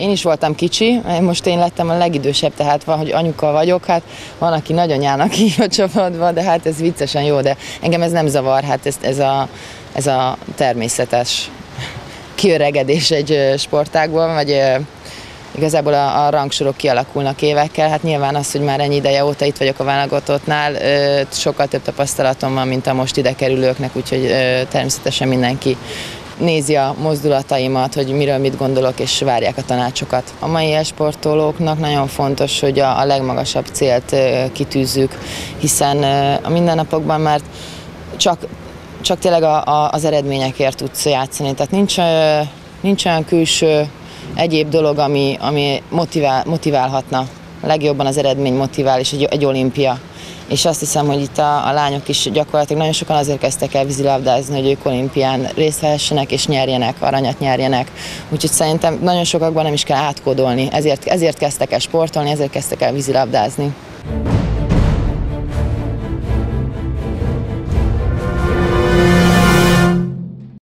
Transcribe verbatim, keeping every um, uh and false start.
én is voltam kicsi, most én lettem a legidősebb, tehát van, hogy anyuka vagyok, hát van, aki nagyanyának hív a csapatban, de hát ez viccesen jó, de engem ez nem zavar, hát ez, ez, a, ez a természetes kiöregedés egy sportágban, vagy igazából a, a rangsorok kialakulnak évekkel, hát nyilván az, hogy már ennyi ideje óta itt vagyok a válogatottnál, sokkal több tapasztalatom van, mint a most ide kerülőknek, úgyhogy természetesen mindenki nézi a mozdulataimat, hogy miről mit gondolok, és várják a tanácsokat. A mai e-sportolóknak nagyon fontos, hogy a, a legmagasabb célt kitűzzük, hiszen a mindennapokban már csak, csak tényleg a, a, az eredményekért tudsz játszani, tehát nincs, nincs olyan külső egyéb dolog, ami, ami motivál, motiválhatna. Legjobban az eredmény motivál, és egy, egy olimpia. És azt hiszem, hogy itt a, a lányok is gyakorlatilag nagyon sokan azért kezdtek el vízilabdázni, hogy ők olimpián részt vehessenek és nyerjenek, aranyat nyerjenek. Úgyhogy szerintem nagyon sokakban nem is kell átkódolni, ezért, ezért kezdtek el sportolni, ezért kezdtek el vízilabdázni.